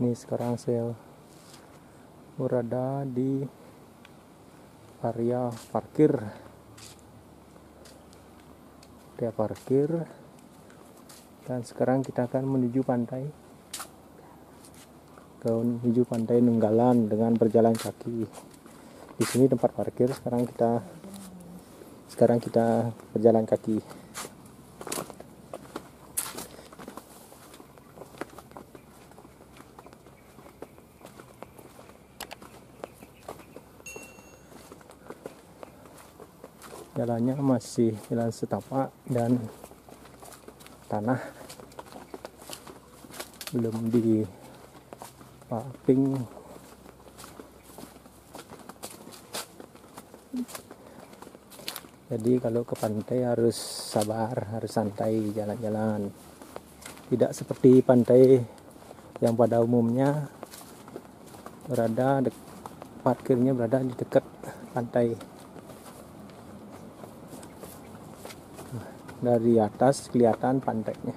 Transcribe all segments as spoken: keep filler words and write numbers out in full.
Ini sekarang saya berada di area parkir. Area parkir. Dan sekarang kita akan menuju pantai. Ke menuju pantai Nunggalan dengan berjalan kaki. Di sini tempat parkir. Sekarang kita sekarang kita berjalan kaki. Jalannya masih jalan setapak dan tanah, belum dipaving. Jadi kalau ke pantai harus sabar, harus santai jalan-jalan. Tidak seperti pantai yang pada umumnya berada dek, parkirnya berada di dekat pantai. Dari atas kelihatan pantainya.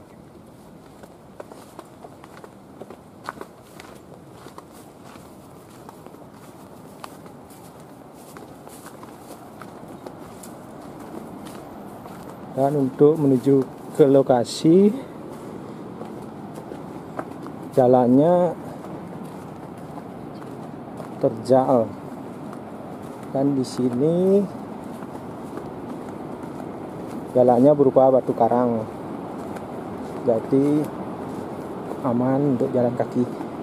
Dan untuk menuju ke lokasi, jalannya terjal. Dan di sini jalannya berupa batu karang, jadi aman untuk jalan kaki.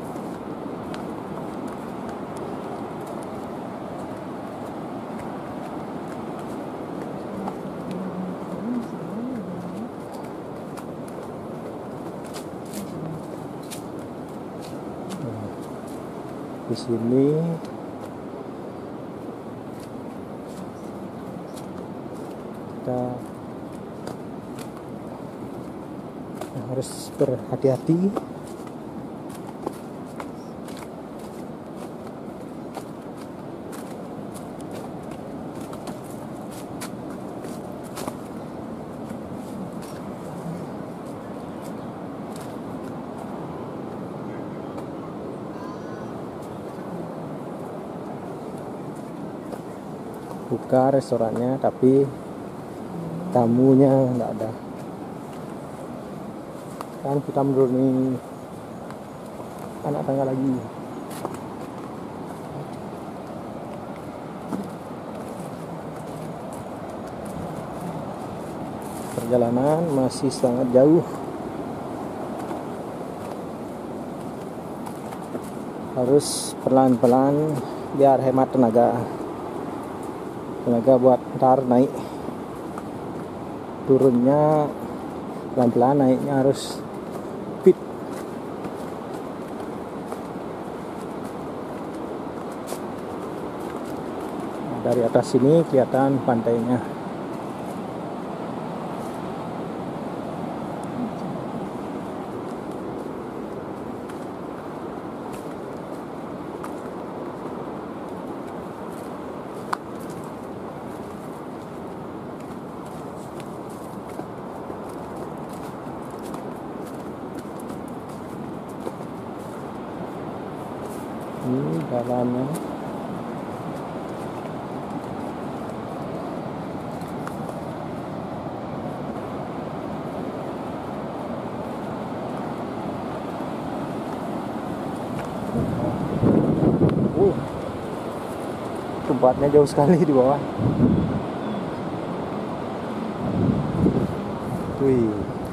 Di sini kita harus berhati-hati. Buka restorannya, tapi tamunya nggak ada. Kan kita menuruni anak tangga lagi. Perjalanan masih sangat jauh. Harus pelan-pelan biar hemat tenaga. Tenaga buat ntar naik. Turunnya pelan-pelan, naiknya harus fit. Dari atas sini kelihatan pantainya. Ini jalannya. Uh, tempatnya jauh sekali di bawah. Wih.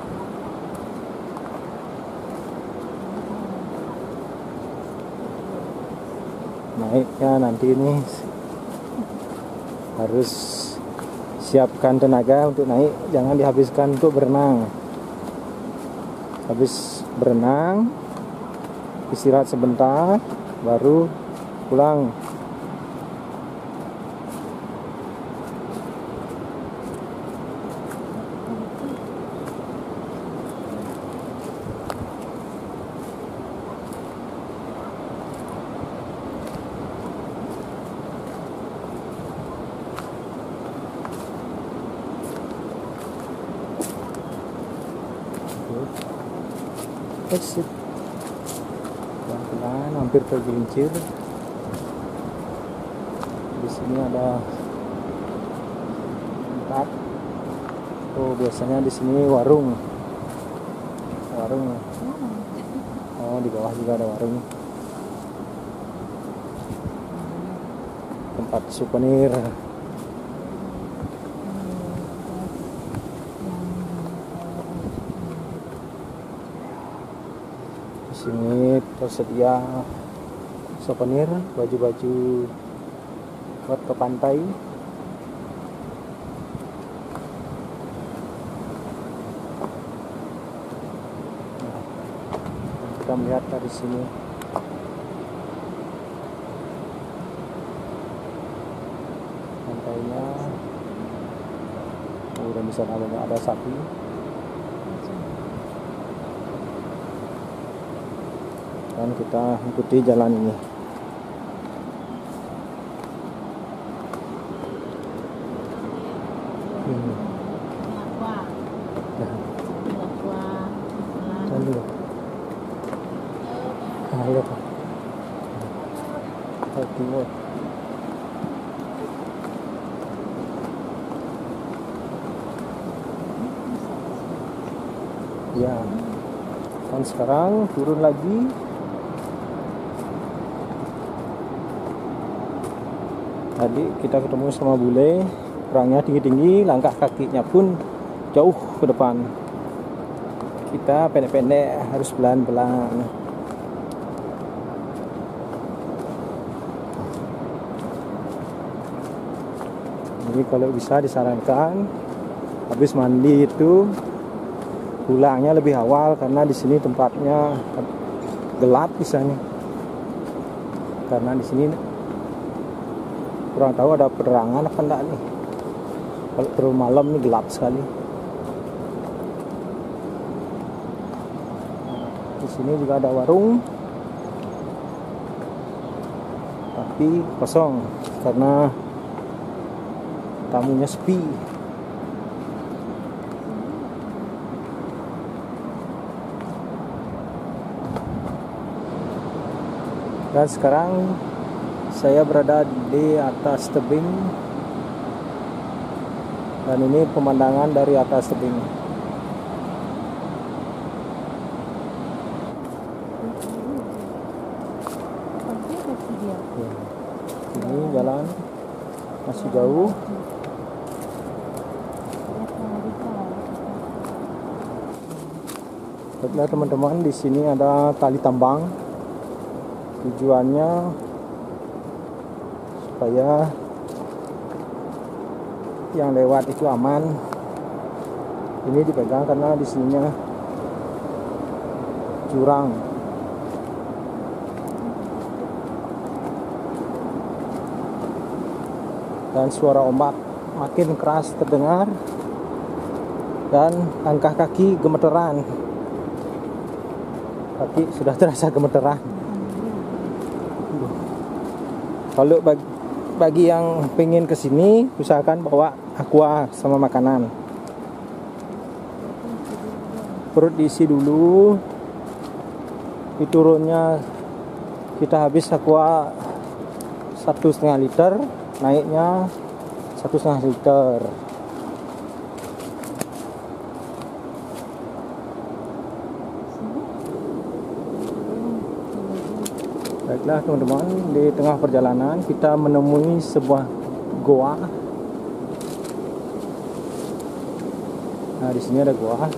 Naiknya nanti ini harus siapkan tenaga untuk naik, jangan dihabiskan untuk berenang. Habis berenang, istirahat sebentar, baru pulang. exit. hampir tergelincir. Di sini ada tempat. Oh, biasanya di sini warung. Warung. Oh, di bawah juga ada warung. Tempat souvenir. Di sini tersedia souvenir, baju-baju buat ke pantai. Nah, kita melihat dari sini. Pantainya. Oh, dan di sana ada sapi. Dan kita ikuti jalan ini. Hmm. Nah. Ayo, Pak. Timur. Ya. Dan sekarang turun lagi. Tadi kita ketemu sama bule, orangnya tinggi-tinggi, langkah kakinya pun jauh ke depan. Kita pendek-pendek, harus pelan-pelan. Jadi kalau bisa disarankan habis mandi itu pulangnya lebih awal, karena di sini tempatnya gelap misalnya. Karena di sini kurang tahu ada penerangan apa enggak nih. Kalau terlalu malam ini gelap sekali. Di sini juga ada warung, tapi kosong karena tamunya sepi. Dan sekarang saya berada di atas tebing, dan ini pemandangan dari atas tebing. Ya. Ini jalan masih jauh. Baiklah teman-teman, di sini ada tali tambang. Tujuannya supaya yang lewat itu aman. Ini dipegang karena di sininya jurang. Dan suara ombak makin keras terdengar, dan langkah kaki gemeteran. Kaki sudah terasa gemeteran. Kalau bagi, bagi yang pengen kesini, usahakan bawa aqua sama makanan. Perut diisi dulu. Di turunnya kita habis aqua satu setengah liter, naiknya satu setengah liter. Baiklah teman-teman, di tengah perjalanan kita menemui sebuah goa. Nah, di sini ada goa.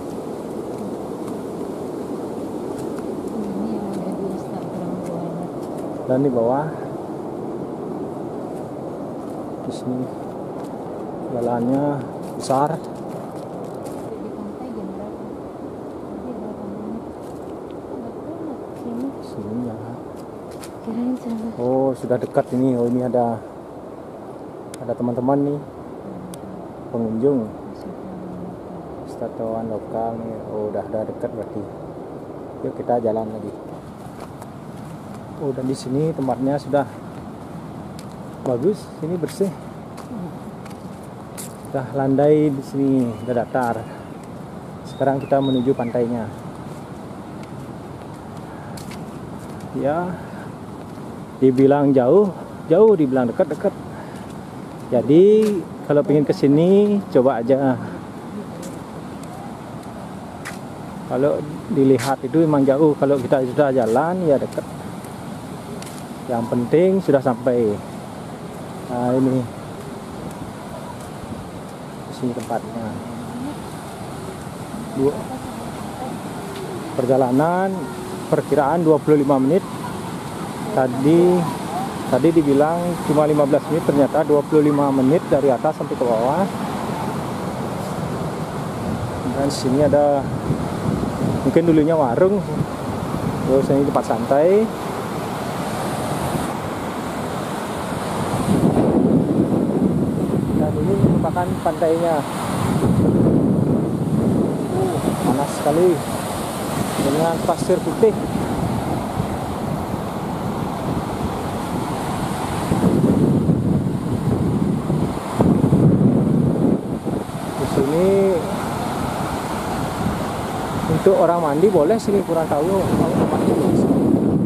Dan di bawah, di sini jalannya besar. Sini ya. Oh, sudah dekat ini. Oh, ini ada ada teman-teman nih, pengunjung, wisatawan lokal nih. Oh, udah udah dekat berarti. Yuk kita jalan lagi. Oh, dan di sini tempatnya sudah bagus, sini bersih. Sudah landai di sini, sudah datar. Sekarang kita menuju pantainya. Ya, Dibilang jauh, jauh, dibilang dekat, dekat. Jadi kalau pengen kesini coba aja. Kalau dilihat itu memang jauh, kalau kita sudah jalan ya dekat. Yang penting sudah sampai. Nah ini sini tempatnya. Dua, perjalanan perkiraan dua puluh lima menit. Tadi tadi dibilang cuma lima belas menit, ternyata dua puluh lima menit dari atas sampai ke bawah. Dan sini ada mungkin dulunya warung, terus ini tempat santai. Dan ini merupakan pantainya. Uh, panas sekali dengan pasir putih. Di sini untuk orang mandi boleh sini, kurang tahu kalau tempatnya di sini.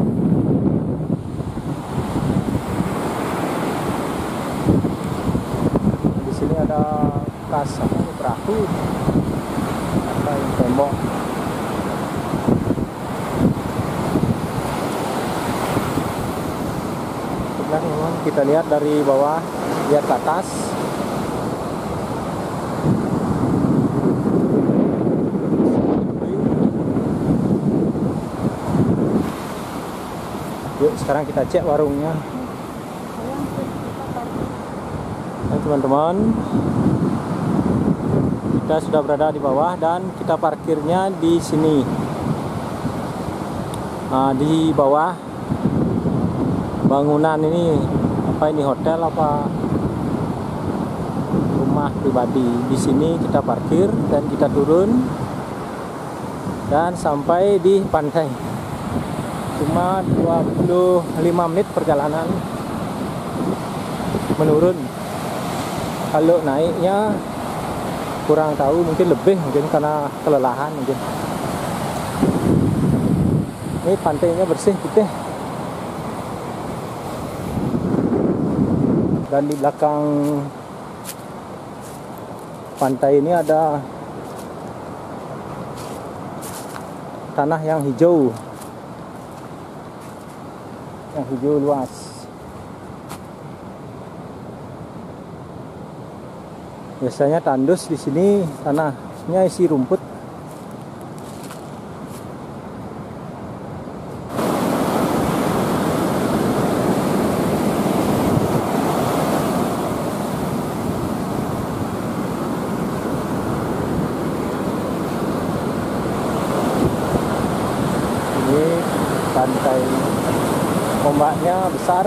Di sini ada kas apa, perahu, ada yang tembok. Nah, memang kita lihat dari bawah, lihat ke atas. Yuk sekarang kita cek warungnya. Nah, teman-teman, kita sudah berada di bawah dan kita parkirnya di sini. Nah, di bawah bangunan ini, apa ini, hotel apa rumah pribadi. Di sini kita parkir dan kita turun dan sampai di pantai. Cuma dua puluh lima menit perjalanan menurun. Kalau naiknya kurang tahu, mungkin lebih, mungkin karena kelelahan mungkin. Ini pantainya bersih putih. Dan di belakang pantai ini ada tanah yang hijau. Yang hijau luas. Biasanya tandus di sini tanahnya isi rumput. Ini pantai. Ombaknya besar,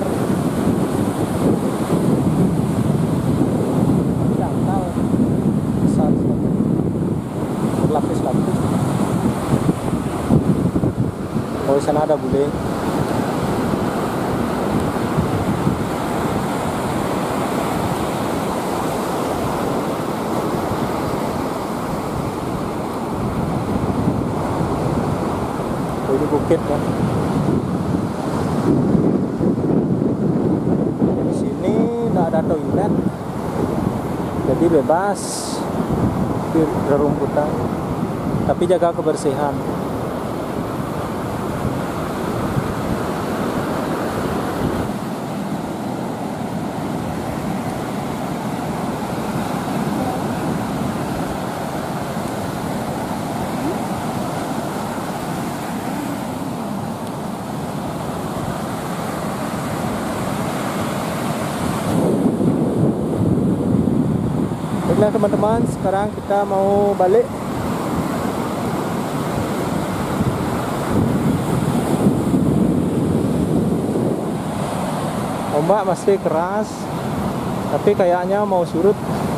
dangkal besar, berlapis-lapis. Oh, di sana ada bule. Oh, ini bukit kan. Ada toilet, jadi bebas di rerumputan, tapi jaga kebersihan. Baiklah teman-teman, sekarang kita mau balik. Ombak masih keras, tapi kayaknya mau surut.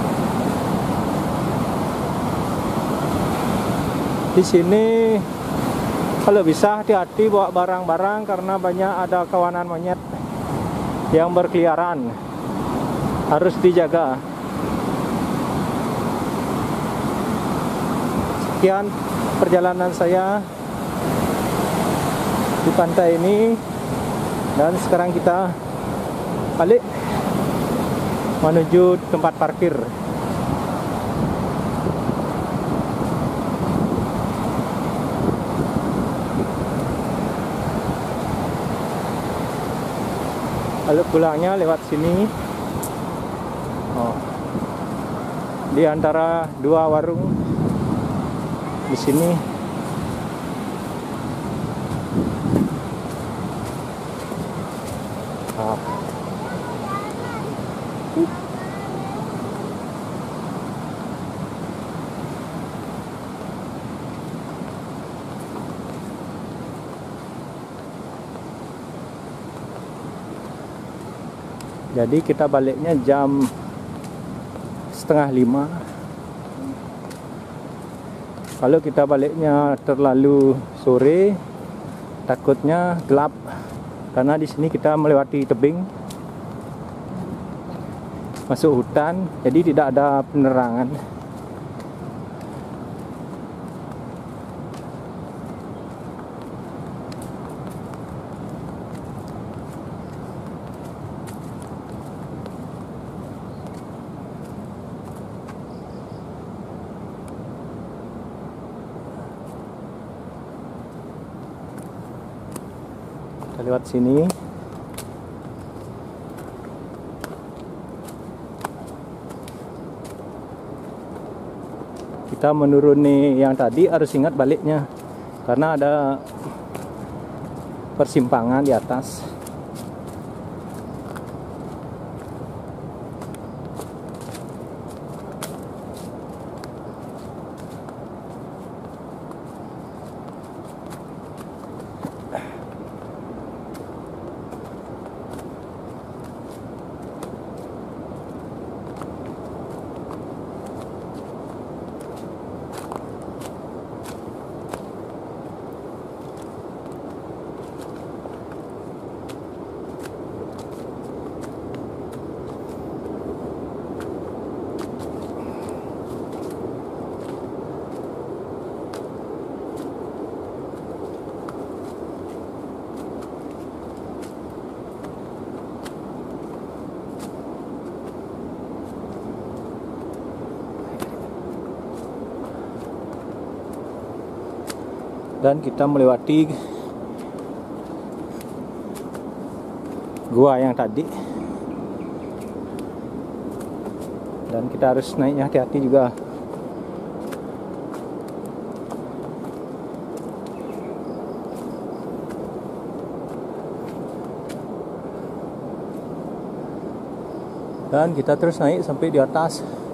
Di sini kalau bisa hati-hati bawa barang-barang karena banyak ada kawanan monyet yang berkeliaran. Harus dijaga. Sekian perjalanan saya di pantai ini. Dan sekarang kita balik menuju tempat parkir. Lalu pulangnya lewat sini. Oh. Di antara dua warung di sini. Ah. Jadi kita baliknya jam setengah lima. Kalau kita baliknya terlalu sore, takutnya gelap karena di sini kita melewati tebing, masuk hutan, jadi tidak ada penerangan. Kita lewat sini. Kita menuruni yang tadi harus ingat baliknya karena ada persimpangan di atas. Dan kita melewati gua yang tadi. Dan kita harus naiknya hati-hati juga. Dan kita terus naik sampai di atas.